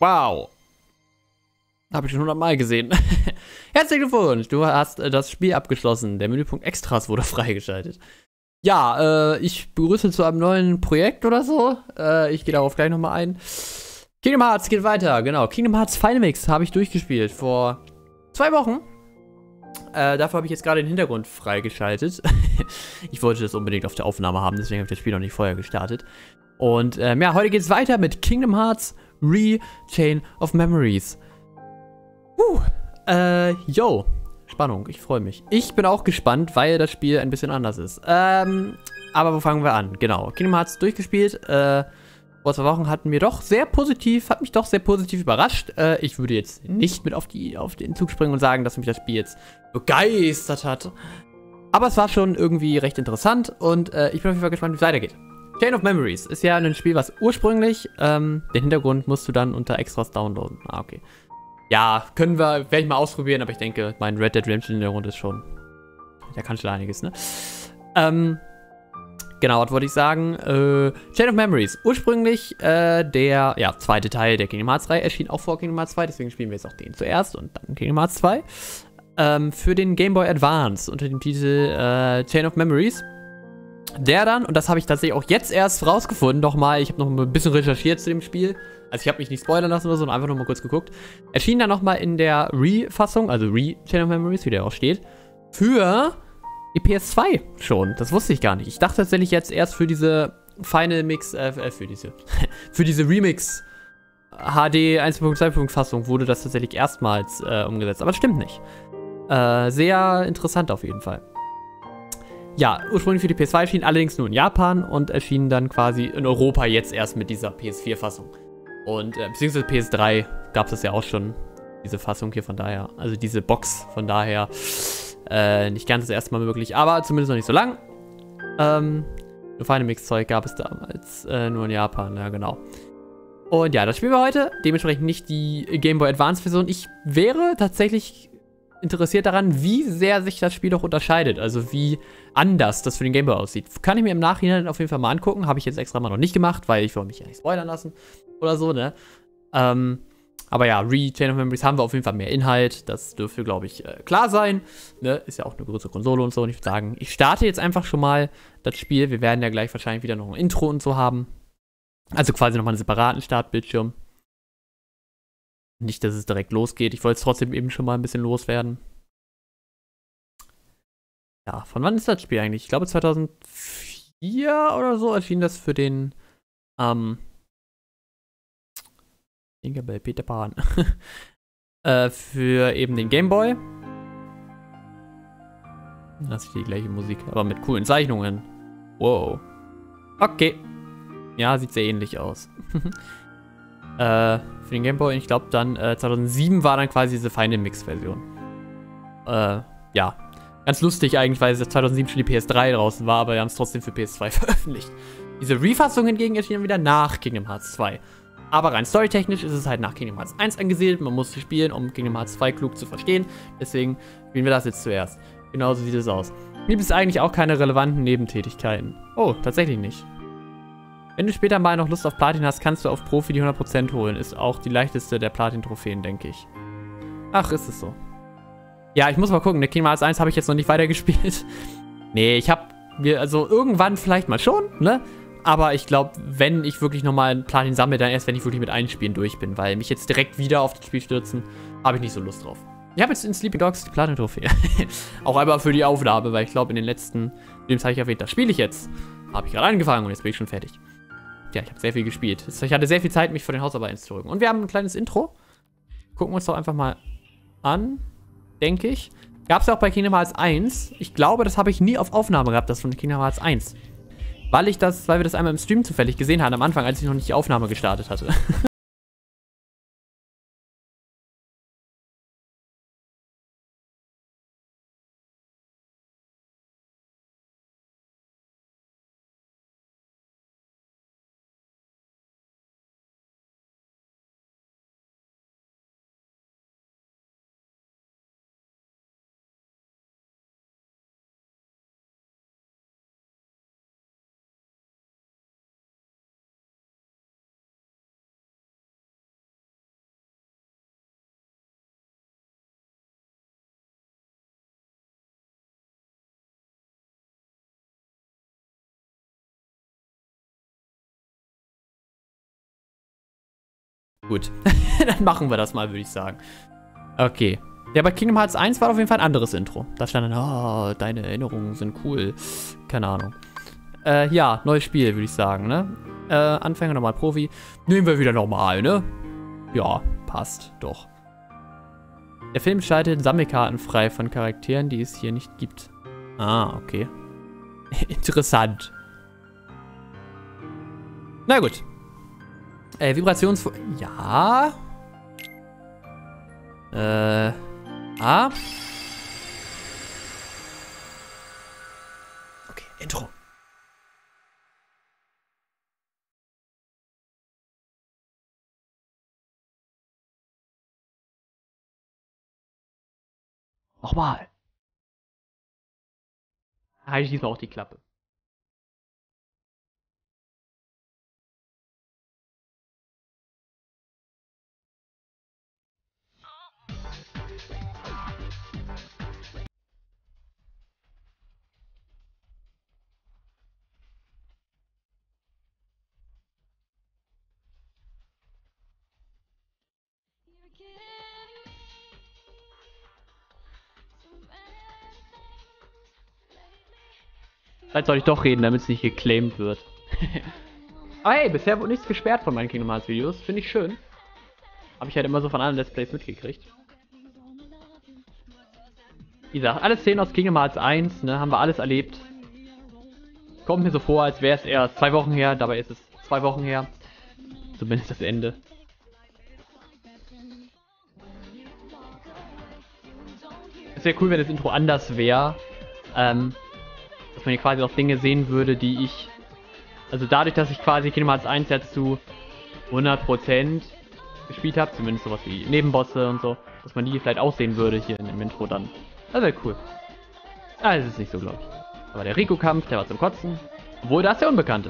Wow. Habe ich schon 100-mal gesehen. Herzlichen Glückwunsch, du hast das Spiel abgeschlossen. Der Menüpunkt Extras wurde freigeschaltet. Ja, ich begrüße zu einem neuen Projekt oder so. Ich gehe darauf gleich nochmal ein. Kingdom Hearts geht weiter, genau. Kingdom Hearts Final Mix habe ich durchgespielt vor 2 Wochen. Dafür habe ich jetzt gerade den Hintergrund freigeschaltet. Ich wollte das unbedingt auf der Aufnahme haben, deswegen habe ich das Spiel noch nicht vorher gestartet. Und ja, heute geht es weiter mit Kingdom Hearts Re-Chain of Memories. Yo. Spannung, ich freue mich. Ich bin auch gespannt, weil das Spiel ein bisschen anders ist. Aber wo fangen wir an? Genau, Kingdom Hearts durchgespielt. Vor 2 Wochen hat mich doch sehr positiv überrascht. Ich würde jetzt nicht mit auf den Zug springen und sagen, dass mich das Spiel jetzt begeistert hat. Aber es war schon irgendwie recht interessant und ich bin auf jeden Fall gespannt, wie es weitergeht. Chain of Memories ist ja ein Spiel, was ursprünglich, den Hintergrund musst du dann unter Extras downloaden. Ah, okay. Ja, werde ich mal ausprobieren, aber ich denke, mein Red Dead Redemption Hintergrund ist schon, der kann schon einiges, ne? Genau, was wollte ich sagen? Chain of Memories. Ursprünglich der zweite Teil der Kingdom Hearts 3 erschien auch vor Kingdom Hearts 2, deswegen spielen wir jetzt auch den zuerst und dann Kingdom Hearts 2. Für den Game Boy Advance unter dem Titel Chain of Memories. Der dann, und das habe ich tatsächlich auch jetzt erst rausgefunden, nochmal, ich habe noch ein bisschen recherchiert zu dem Spiel. Also ich habe mich nicht spoilern lassen oder so, sondern einfach noch mal kurz geguckt. Erschien dann nochmal in der Re-Fassung, also Re-Chain of Memories, wie der auch steht, für die PS2 schon. Das wusste ich gar nicht. Ich dachte tatsächlich jetzt erst für diese Final Mix, für diese Remix HD 1.2 Fassung wurde das tatsächlich erstmals umgesetzt. Aber das stimmt nicht. Sehr interessant auf jeden Fall. Ja, ursprünglich für die PS2 erschien, allerdings nur in Japan und erschien dann quasi in Europa jetzt erst mit dieser PS4-Fassung. Und beziehungsweise PS3 gab es das ja auch schon, diese Fassung hier, von daher, also diese Box, von daher nicht ganz das erste Mal möglich, aber zumindest noch nicht so lang. Nur Final Mix-Zeug gab es damals nur in Japan, ja genau. Und ja, das spielen wir heute, dementsprechend nicht die Game Boy Advance-Version. Ich wäre tatsächlich interessiert daran, wie sehr sich das Spiel doch unterscheidet, also wie anders das für den Game Boy aussieht. Kann ich mir im Nachhinein auf jeden Fall mal angucken, habe ich jetzt extra mal noch nicht gemacht, weil ich will mich ja nicht spoilern lassen oder so, ne? Aber ja, Chain of Memories haben wir auf jeden Fall mehr Inhalt, das dürfte, glaube ich, klar sein, ne? Ist ja auch eine größere Konsole und so, und ich würde sagen, ich starte jetzt einfach schon mal das Spiel, wir werden ja gleich wahrscheinlich wieder noch ein Intro und so haben, also quasi nochmal einen separaten Startbildschirm. Nicht, dass es direkt losgeht. Ich wollte es trotzdem eben schon mal ein bisschen loswerden. Ja, von wann ist das Spiel eigentlich? Ich glaube 2004 oder so erschien das für den Tinkerbell Peter Pan. Für eben den Game Boy. Das ist die gleiche Musik, aber mit coolen Zeichnungen. Wow. Okay. Ja, sieht sehr ähnlich aus. Für den Game Boy, ich glaube dann 2007 war dann quasi diese Final Mix Version. Ja, ganz lustig eigentlich, weil 2007 schon die PS3 draußen war, aber wir haben es trotzdem für PS2 veröffentlicht. Diese Refassung hingegen erschien dann wieder nach Kingdom Hearts 2. Aber rein storytechnisch ist es halt nach Kingdom Hearts 1 angesiedelt. Man muss sie spielen, um Kingdom Hearts 2 klug zu verstehen. Deswegen spielen wir das jetzt zuerst. Genauso sieht es aus. Gibt es eigentlich auch keine relevanten Nebentätigkeiten. Oh, tatsächlich nicht. Wenn du später mal noch Lust auf Platin hast, kannst du auf Profi die 100% holen. Ist auch die leichteste der Platin-Trophäen, denke ich. Ach, ist es so. Ja, ich muss mal gucken. Der Kingdom Hearts 1 habe ich jetzt noch nicht weitergespielt. Nee, ich habe mir, also irgendwann vielleicht mal schon, ne? Aber ich glaube, wenn ich wirklich nochmal Platin sammle, dann erst, wenn ich wirklich mit einem Spielen durch bin. Weil mich jetzt direkt wieder auf das Spiel stürzen, habe ich nicht so Lust drauf. Ich habe jetzt in Sleeping Dogs die Platin-Trophäe. Auch einmal für die Aufnahme, weil ich glaube, in den letzten Streams habe ich erwähnt, das spiele ich jetzt. Habe ich gerade angefangen und jetzt bin ich schon fertig. Ja, ich habe sehr viel gespielt. Ich hatte sehr viel Zeit, mich vor den Hausarbeiten zu drücken. Und wir haben ein kleines Intro. Gucken wir uns doch einfach mal an, denke ich. Gab es ja auch bei Kingdom Hearts 1. Ich glaube, das habe ich nie auf Aufnahme gehabt, das von Kingdom Hearts 1. Weil wir das einmal im Stream zufällig gesehen haben, am Anfang, als ich noch nicht die Aufnahme gestartet hatte. Gut, dann machen wir das mal, würde ich sagen. Okay. Ja, bei Kingdom Hearts 1 war auf jeden Fall ein anderes Intro. Da stand dann, oh, deine Erinnerungen sind cool. Keine Ahnung. Ja, neues Spiel, würde ich sagen, ne? Anfänger, normal, Profi. Nehmen wir wieder normal, ne? Ja, passt, doch. Der Film schaltet Sammelkarten frei von Charakteren, die es hier nicht gibt. Ah, okay. Interessant. Na gut. Ja. Ah. Okay, Intro. Nochmal. Halte ich diesmal auch die Klappe. Vielleicht soll ich doch reden, damit es nicht geclaimed wird. Aber hey, bisher wurde nichts gesperrt von meinen Kingdom Hearts Videos. Finde ich schön. Habe ich halt immer so von anderen Let's Plays mitgekriegt. Wie gesagt, alle Szenen aus Kingdom Hearts 1, ne, haben wir alles erlebt. Kommt mir so vor, als wäre es erst 2 Wochen her, dabei ist es 2 Wochen her. Zumindest das Ende. Es wäre cool, wenn das Intro anders wäre. Dass man hier quasi auch Dinge sehen würde, die ich... Also dadurch, dass ich quasi Kingdom Hearts 1 jetzt zu 100% gespielt habe, zumindest sowas wie Nebenbosse und so, dass man die vielleicht aussehen würde hier in dem Intro dann. Das wäre cool. Ah, das ist nicht so, glaube ich. Aber der Riku-Kampf, der war zum Kotzen. Obwohl, da ist der Unbekannte.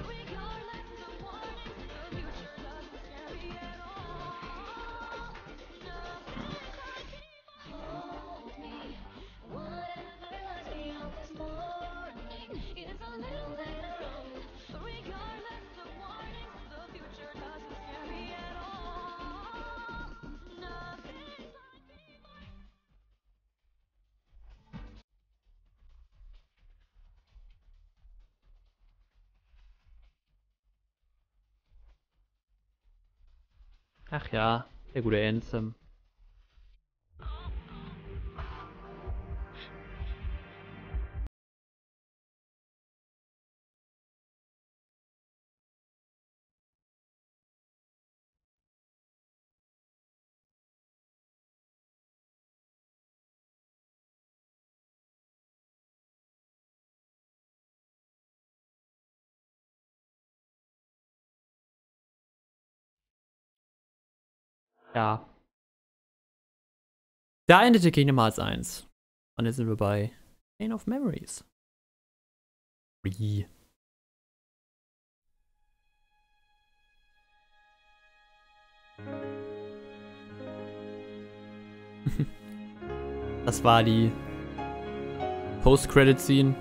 Ach ja, der gute Ansem. Ja. Da endete Kingdom Hearts 1. Und jetzt sind wir bei Chain of Memories. Das war die Post-Credit-Scene.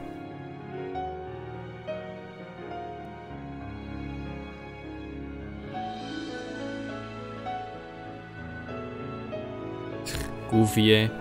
Goofy, ey.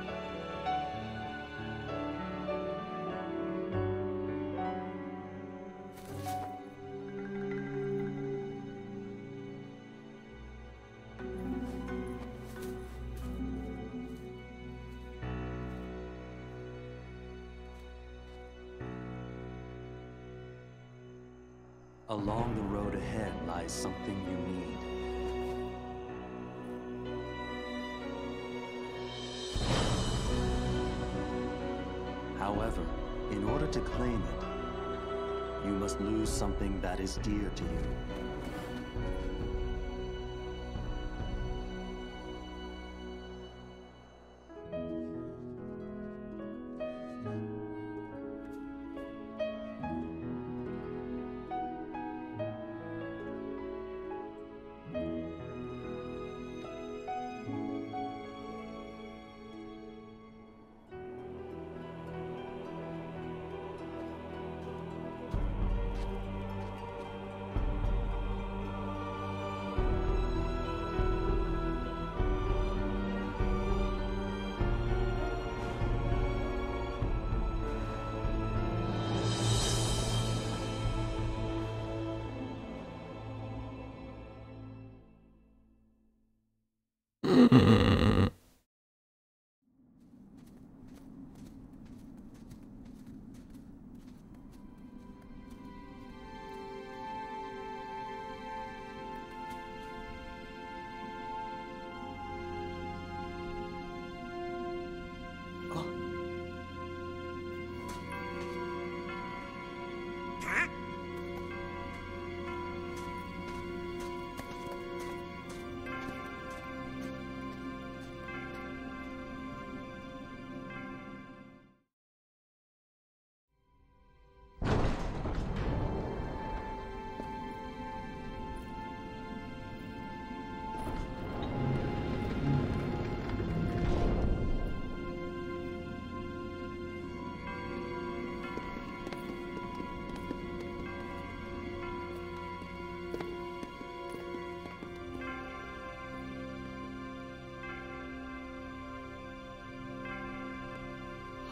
Along the road ahead lies something you need. However, in order to claim it, you must lose something that is dear to you.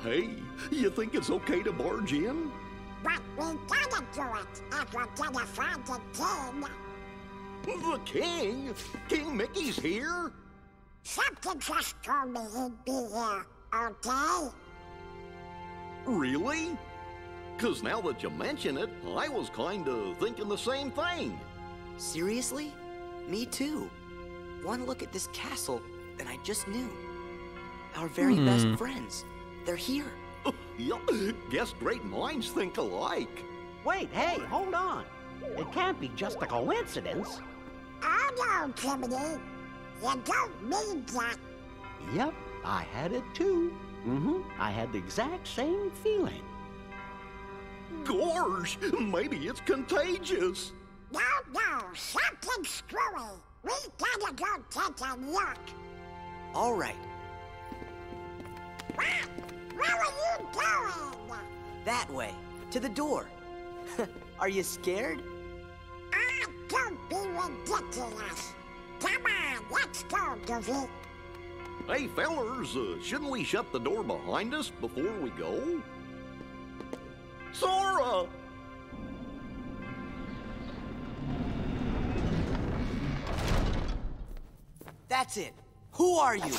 Hey, you think it's okay to barge in? But we gotta do it if we're gonna find the king. The king? King Mickey's here? Something just told me he'd be here, okay? Really? 'Cause now that you mention it, I was kinda thinking the same thing. Seriously? Me too. One look at this castle, and I just knew. Our very best friends. They're here. Yup, guess great minds think alike. Wait, hey, hold on. It can't be just a coincidence. Oh no, Jiminy. You don't mean that. Yep, I had it too. I had the exact same feeling. Gorge, maybe it's contagious. No, something's screwy. We gotta go take a look. All right, What? Where are you going? that way, to the door. Are you scared? Ah, don't be ridiculous. Come on, let's go, Goofy. Hey, fellers, shouldn't we shut the door behind us before we go? Sora! That's it. Who are you?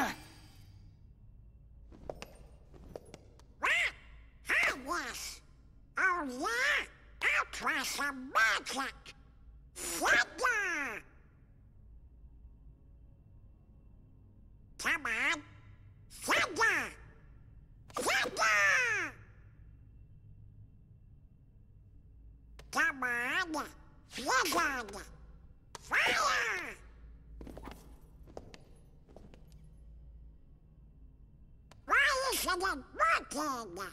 What? Hi, yes. Oh, yeah? I'll try some magic. Thunder! Come on. Thunder! Thunder! Come on. Blizzard! Fire! Why isn't it working?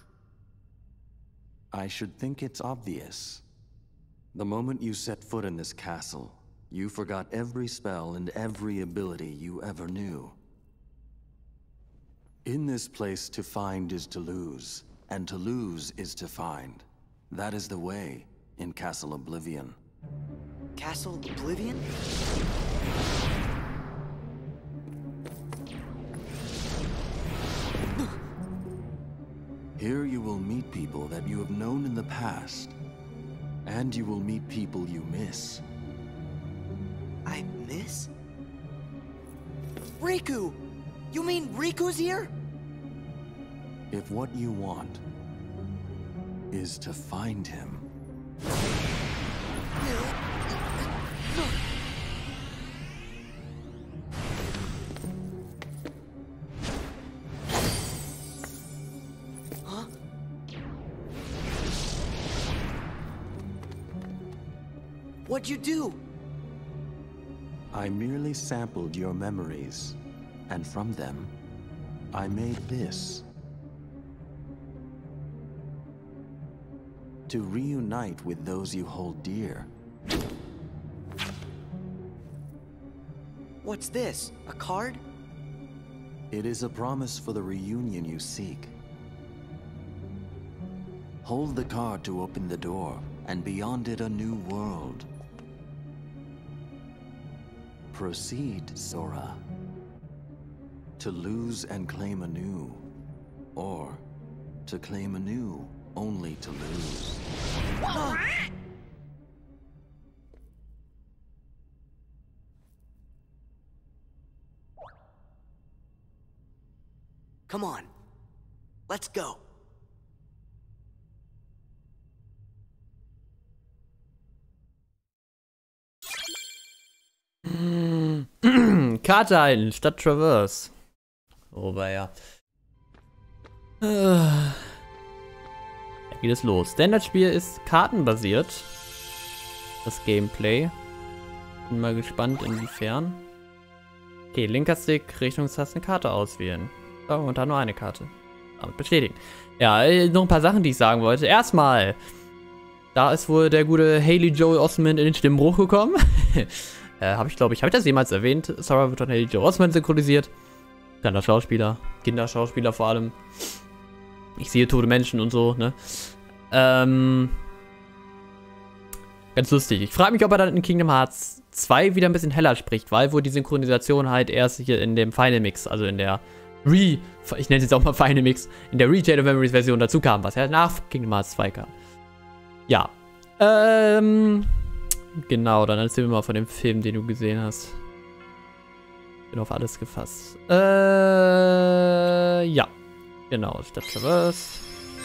I should think it's obvious. The moment you set foot in this castle, you forgot every spell and every ability you ever knew. In this place, to find is to lose, and to lose is to find. That is the way in Castle Oblivion. Castle Oblivion? Here you will meet people that you have known in the past, and you will meet people you miss. I miss? Riku! You mean Riku's here? If what you want is to find him, Huh? What'd you do? I merely sampled your memories, and from them, I made this. To reunite with those you hold dear. What's this? A card? It is a promise for the reunion you seek. Hold the card to open the door, and beyond it a new world. Proceed, Sora. To lose and claim anew, or to claim anew only to lose. Come on. Let's go. Karte ein, statt Traverse. Oh, ja. Da geht es los. Denn das Spiel ist kartenbasiert. Das Gameplay. Bin mal gespannt, inwiefern. Okay, linker Stick, Richtungstaste, eine Karte auswählen. So, und dann nur eine Karte. Damit bestätigen. Ja, noch ein paar Sachen, die ich sagen wollte. Erstmal, da ist wohl der gute Haley Joel Osment in den Stimmbruch gekommen. Habe ich das jemals erwähnt? Sora wird von Haley Joel Osment synchronisiert. Kleiner Schauspieler, Kinderschauspieler vor allem. Ich sehe tote Menschen und so, ne? Ganz lustig. Ich frage mich, ob er dann in Kingdom Hearts 2 wieder ein bisschen heller spricht, weil wohl die Synchronisation halt erst hier in dem Final Mix, also in der ich nenne es jetzt auch mal Final Mix, in der Chain of Memories Version dazu kam, was ja nach Kingdom Hearts 2 kam. Ja. Genau, dann erzähl mir mal von dem Film, den du gesehen hast. Bin auf alles gefasst. Ja. Genau, Stadt Traverse.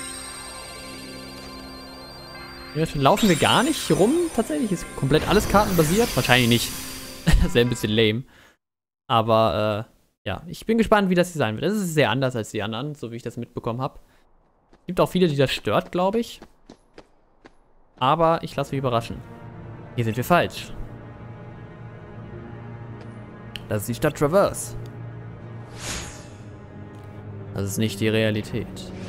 Ja, laufen wir gar nicht rum, tatsächlich. Ist komplett alles kartenbasiert. Wahrscheinlich nicht. Das wäre ein bisschen lame. Aber, ja. Ich bin gespannt, wie das hier sein wird. Das ist sehr anders als die anderen, so wie ich das mitbekommen habe. Es gibt auch viele, die das stört, glaube ich. Aber ich lasse mich überraschen. Hier sind wir falsch. Das ist die Stadt Traverse. Das ist nicht die Realität.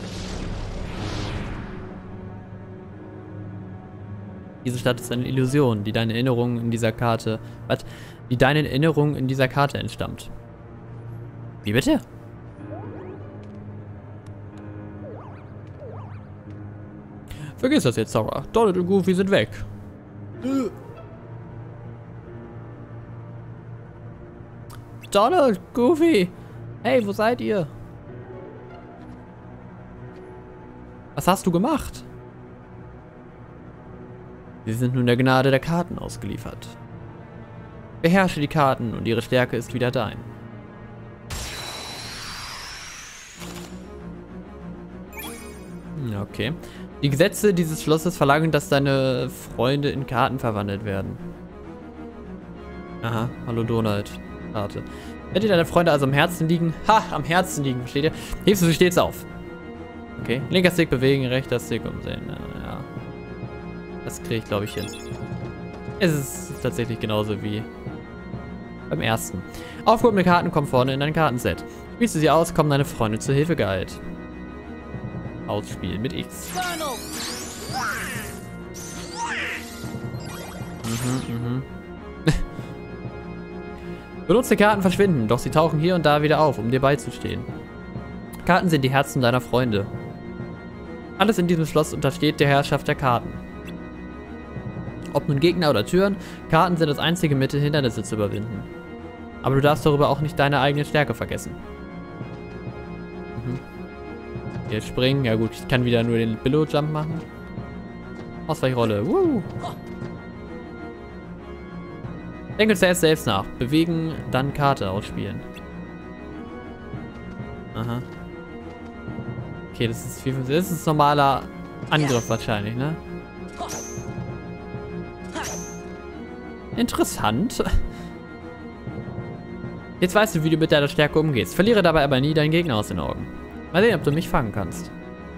Diese Stadt ist eine Illusion, die deinen Erinnerungen in dieser Karte... Die deinen Erinnerungen in dieser Karte entstammt. Wie bitte? Vergiss das jetzt, Sora. Donald und Goofy sind weg. Donald, Goofy! Hey, wo seid ihr? Was hast du gemacht? Sie sind nun der Gnade der Karten ausgeliefert. Beherrsche die Karten und ihre Stärke ist wieder dein. Okay. Die Gesetze dieses Schlosses verlangen, dass deine Freunde in Karten verwandelt werden. Aha, hallo Donald. Karte. Wenn dir deine Freunde also am Herzen liegen, am Herzen liegen, versteht ihr? Hebst du sie stets auf. Okay, linker Stick bewegen, rechter Stick umsehen. Ja. Das kriege ich, glaube ich, hin. Es ist tatsächlich genauso wie beim ersten. Aufgehobene Karten kommen vorne in dein Kartenset. Spielst du sie aus, kommen deine Freunde zur Hilfe geeilt. Ausspielen mit X. Benutzte Karten verschwinden, doch sie tauchen hier und da wieder auf, um dir beizustehen. Karten sind die Herzen deiner Freunde. Alles in diesem Schloss untersteht der Herrschaft der Karten. Ob nun Gegner oder Türen, Karten sind das einzige Mittel, Hindernisse zu überwinden. Aber du darfst darüber auch nicht deine eigene Stärke vergessen. Jetzt springen. Ja gut, ich kann wieder nur den Billow-Jump machen. Ausweichrolle. Woo. Denke zuerst selbst nach. Bewegen, dann Karte ausspielen. Aha. Okay, das ist normaler Angriff wahrscheinlich, ne? Interessant. Jetzt weißt du, wie du mit deiner Stärke umgehst. Verliere dabei aber nie deinen Gegner aus den Augen. Mal sehen, ob du mich fangen kannst.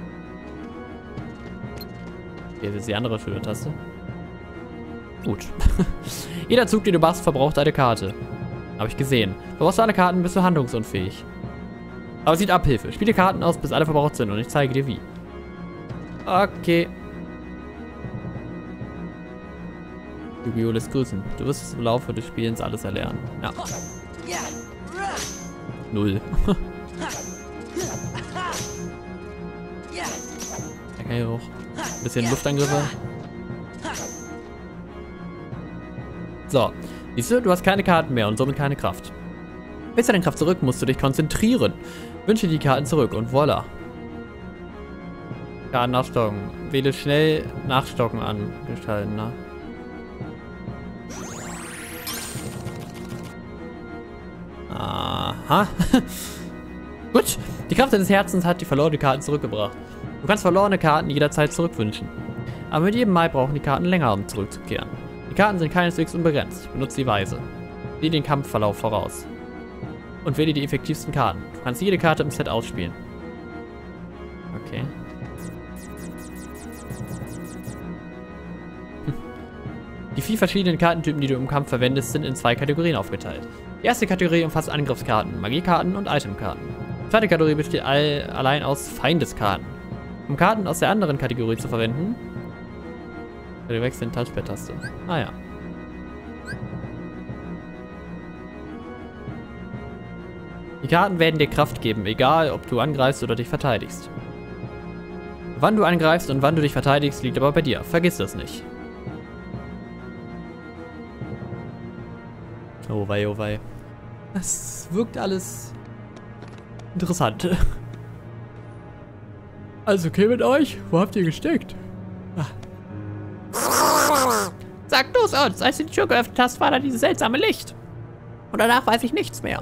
Hier ist jetzt die andere schöne Taste. Gut. Jeder Zug, den du machst, verbraucht eine Karte. Habe ich gesehen. Verbrauchst du alle Karten, bist du handlungsunfähig. Aber es sieht Abhilfe. Spiele Karten aus, bis alle verbraucht sind und ich zeige dir wie. Okay. Yu-Gi-Oh! Lässt grüßen. Du wirst im Laufe des Spielens alles erlernen. Ja. 0. Da kann ich auch ein bisschen Luftangriffe. So. Siehst du, du hast keine Karten mehr und somit keine Kraft. Willst du deine Kraft zurück, musst du dich konzentrieren. Wünsche die Karten zurück und voila. Karten nachstocken. Wähle schnell Nachstocken angeschalten, ne? Aha. Gut. Die Kraft deines Herzens hat die verlorenen Karten zurückgebracht. Du kannst verlorene Karten jederzeit zurückwünschen. Aber mit jedem Mal brauchen die Karten länger, um zurückzukehren. Die Karten sind keineswegs unbegrenzt. Benutze sie weise. Sieh den Kampfverlauf voraus. Und wähle die effektivsten Karten. Du kannst jede Karte im Set ausspielen. Okay. Die 4 verschiedenen Kartentypen, die du im Kampf verwendest, sind in 2 Kategorien aufgeteilt. Die erste Kategorie umfasst Angriffskarten, Magiekarten und Itemkarten. Die zweite Kategorie besteht allein aus Feindeskarten. Um Karten aus der anderen Kategorie zu verwenden, wir wechseln Touchpad-Taste. Ah ja. Die Karten werden dir Kraft geben, egal ob du angreifst oder dich verteidigst. Wann du angreifst und wann du dich verteidigst, liegt aber bei dir. Vergiss das nicht. Oh wei, oh wei. Das wirkt alles Interessant. Alles okay mit euch? Wo habt ihr gesteckt? Sag du es uns, als du die Tür geöffnet hast, war da dieses seltsame Licht. Und danach weiß ich nichts mehr.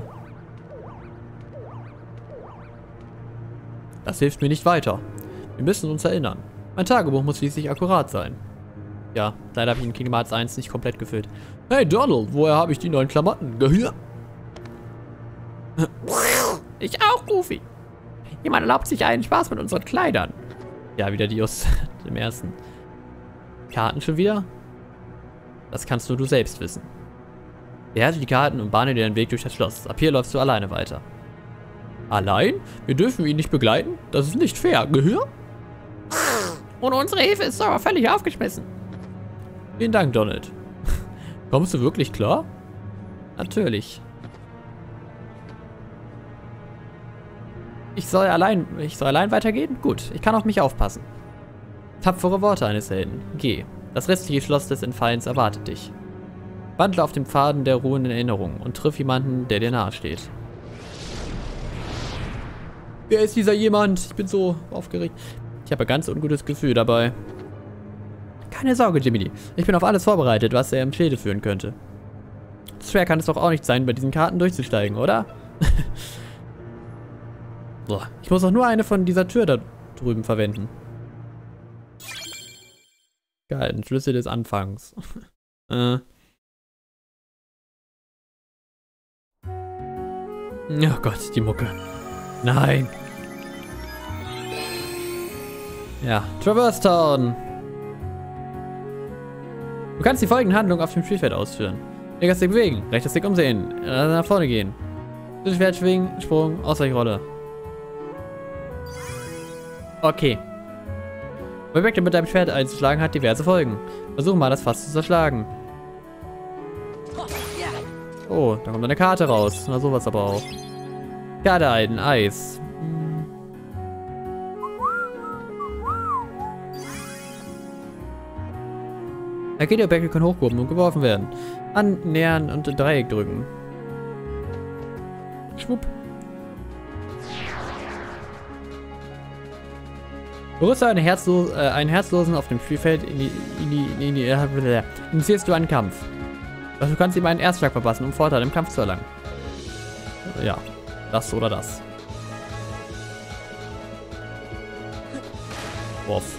Das hilft mir nicht weiter. Wir müssen uns erinnern. Mein Tagebuch muss schließlich akkurat sein. Ja, leider habe ich in Kingdom Hearts 1 nicht komplett gefüllt. Hey Donald, woher habe ich die neuen Klamotten? Gehör. Ich auch, Goofy. Jemand erlaubt sich einen Spaß mit unseren Kleidern. Ja, wieder die aus dem ersten. Karten schon wieder? Das kannst nur du selbst wissen. Behalte die Karten und bahne dir den Weg durch das Schloss. Ab hier läufst du alleine weiter. Allein? Wir dürfen ihn nicht begleiten? Das ist nicht fair. Gehör? Ohne unsere Hilfe ist Sora völlig aufgeschmissen. Vielen Dank, Donald. Kommst du wirklich klar? Natürlich. Ich soll allein weitergehen? Gut, ich kann auf mich aufpassen. Tapfere Worte eines Helden. Geh. Das restliche Schloss des Entfallens erwartet dich. Wandle auf dem Pfaden der ruhenden Erinnerung und triff jemanden, der dir nahe steht. Wer ist dieser jemand? Ich bin so aufgeregt. Ich habe ein ganz ungutes Gefühl dabei. Keine Sorge, Jiminy. Ich bin auf alles vorbereitet, was er im Schilde führen könnte. Schwer kann es doch auch nicht sein, bei diesen Karten durchzusteigen, oder? So, ich muss auch nur eine von dieser Tür da drüben verwenden. Geil, ein Schlüssel des Anfangs. Oh Gott, die Mucke. Nein. Ja, Traverse Town. Du kannst die folgenden Handlungen auf dem Spielfeld ausführen. Linker Stick bewegen, rechter Stick umsehen, nach vorne gehen. Schwert schwingen, Sprung, Ausweichrolle. Okay. Objekte mit deinem Schwert einzuschlagen hat diverse Folgen. Versuche mal, das Fass zu zerschlagen. Oh, da kommt eine Karte raus. Na, sowas aber auch. Karte ein, Eis. Die Objekte können hochgehoben und geworfen werden. Annähern und Dreieck drücken. Schwupp. Berüste einen Herzlosen auf dem Spielfeld initiierst du einen Kampf. Also du kannst ihm einen Erstschlag verpassen, um Vorteil im Kampf zu erlangen. Ja, das oder das. Wurf.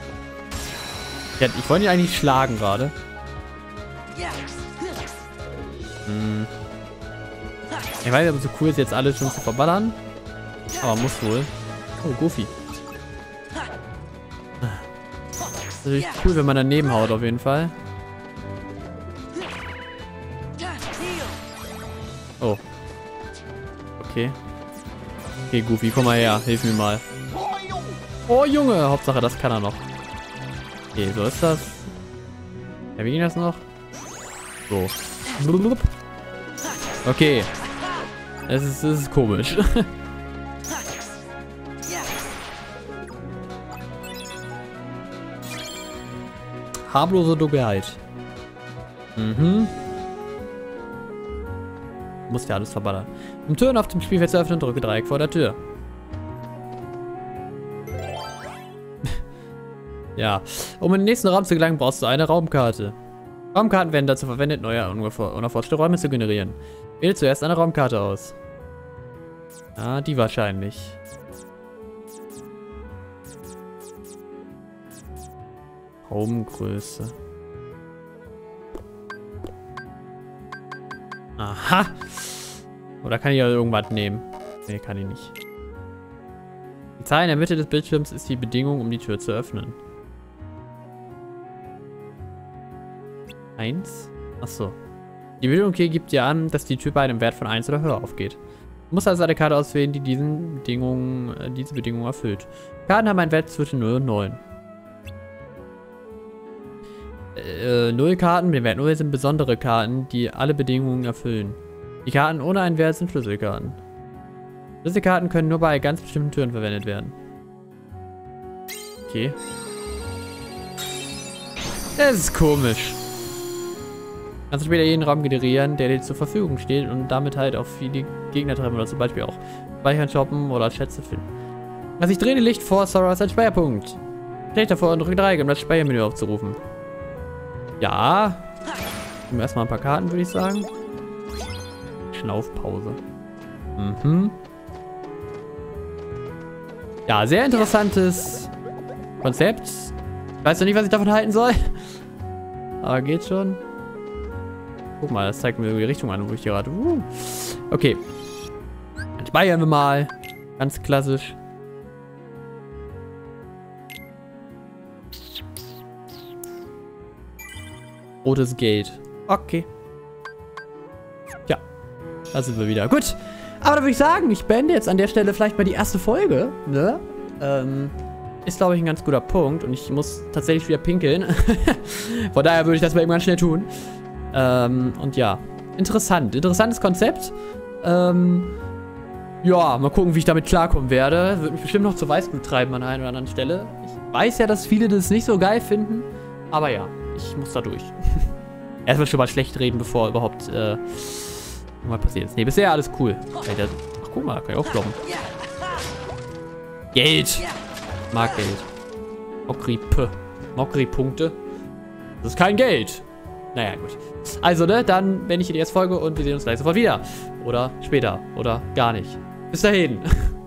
Ich wollte ihn eigentlich schlagen gerade. Ich weiß nicht, ob es so cool ist, jetzt alles schon zu verballern. Aber muss wohl. Oh, Goofy. Das ist natürlich cool, wenn man daneben haut, auf jeden Fall. Oh. Okay. Okay, Goofy, komm mal her. Hilf mir mal. Oh, Junge. Hauptsache, das kann er noch. Okay, so ist das. Ja, wie ging das noch? So. Okay. Es ist komisch. Harmlose Dunkelheit. Muss ja alles verballern. Um Türen auf dem Spielfeld zu öffnen, drücke Dreieck vor der Tür. Ja. Um in den nächsten Raum zu gelangen, brauchst du eine Raumkarte. Raumkarten werden dazu verwendet, neue unerforschte Räume zu generieren. Wähle zuerst eine Raumkarte aus. Ah, die wahrscheinlich. Raumgröße. Aha. Oder kann ich ja irgendwas nehmen? Nee, kann ich nicht. Die Zahl in der Mitte des Bildschirms ist die Bedingung, um die Tür zu öffnen. 1. Achso. Die Bedingung hier gibt dir an, dass die Tür bei einem Wert von 1 oder höher aufgeht. Du musst also eine Karte auswählen, die diese Bedingung erfüllt. Karten haben einen Wert zwischen 0 und 9. 0 Karten mit dem Wert 0 sind besondere Karten, die alle Bedingungen erfüllen. Die Karten ohne einen Wert sind Schlüsselkarten. Schlüsselkarten können nur bei ganz bestimmten Türen verwendet werden. Okay. Das ist komisch. Kannst du später jeden Raum generieren, der dir zur Verfügung steht und damit halt auch viele Gegner treffen oder zum Beispiel auch Speichern, shoppen oder Schätze finden. Also ich drehe die Licht vor, Sora ist ein Speicherpunkt. Stell davor und drücke Dreieck, um das Speichermenü aufzurufen. Ja. Nehmen wir erstmal ein paar Karten, würde ich sagen. Schnaufpause. Mhm. Ja, sehr interessantes Konzept. Ich weiß noch nicht, was ich davon halten soll. Aber geht schon. Guck mal, das zeigt mir die Richtung an, wo ich hier gerade... Okay. Dann speichern wir mal. Ganz klassisch. Rotes Gate. Okay. Tja. Da sind wir wieder. Gut. Aber da würde ich sagen, ich beende jetzt an der Stelle vielleicht mal die erste Folge. Ne? Ist, glaube ich, ein ganz guter Punkt. Und ich muss tatsächlich wieder pinkeln. Von daher würde ich das mal eben ganz schnell tun. Und ja. Interessant. Interessantes Konzept. Ja, mal gucken, wie ich damit klarkommen werde. Wird mich bestimmt noch zu Weißblut treiben an einer oder anderen Stelle. Ich weiß ja, dass viele das nicht so geil finden. Aber ja, ich muss da durch. Erstmal schon mal schlecht reden, bevor überhaupt mal passiert ist. Ne, bisher alles cool. Ach, guck mal, da kann ich auch kloppen. Geld. Ich mag Geld. Mokri-Punkte. Das ist kein Geld. Naja, gut. Also, ne, dann beende ich hier die erste Folge und wir sehen uns gleich sofort wieder. Oder später. Oder gar nicht. Bis dahin.